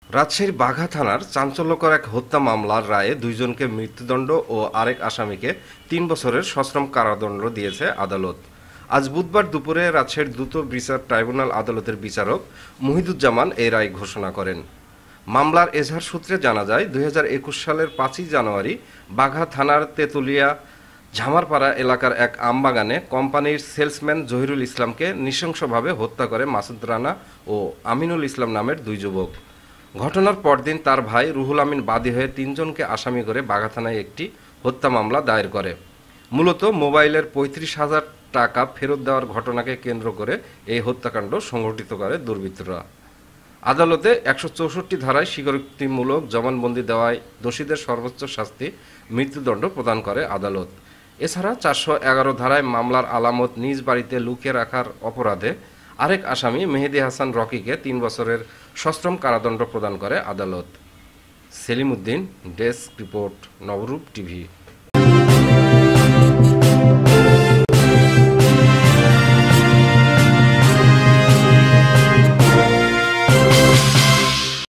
রাজশাহীর বাঘা থানার চাঞ্চল্যকর এক হত্যা মামলার রায়ে দুইজনকে মৃত্যুদণ্ড ও আরেক আসামিকে ৩ বছরের সশ্রম কারাদণ্ড দিয়েছে আদালত। আজ বুধবার দুপুরে রাজশাহীর দ্রুত বিচার ট্রাইব্যুনাল আদালতের বিচারক মুহিদুজ্জামান এই রায় ঘোষণা করেন। মামলার এজাহার সূত্রে জানা যায়, ২০২১ সালের ৫ই জানুয়ারি বাঘা থানার তেঁতুলিয়া ঝামারপাড়া এলাকার এক আমবাগানে কোম্পানির সেলসম্যান জহিরুল ইসলামকে নৃশংসভাবে হত্যা করে মাসুদ রানা ও আমিনুল ইসলাম নামের দুই যুবক। ঘটনার পরদিন তার ভাই রুহুল আমিন বাদী হয়ে ৩ জনকে আসামি করে বাঘা থানায় একটি হত্যা মামলা দায়ের করে। মূলত মোবাইলের ৩৫,০০০ টাকা ফেরত দেওয়ার ঘটনাকে কেন্দ্র করে এই হত্যাকাণ্ড সংঘটিত করে দুর্বৃত্তরা। আদালতে ১৬৪ ধারায় স্বীকারোক্তিমূলক জবানবন্দি দেওয়ায় দোষীদের সর্বোচ্চ শাস্তি মৃত্যুদণ্ড প্রদান করে আদালত। এছাড়া ৪১১ ধারায় মামলার আলামত নিজ বাড়িতে লুকিয়ে রাখার অপরাধে আরেক আসামি মেহেদী হাসান রকিকে ৩ বছরের সশ্রম কারাদণ্ড প্রদান করে আদালত। Selim Uddin, desk report, Nabarup TV.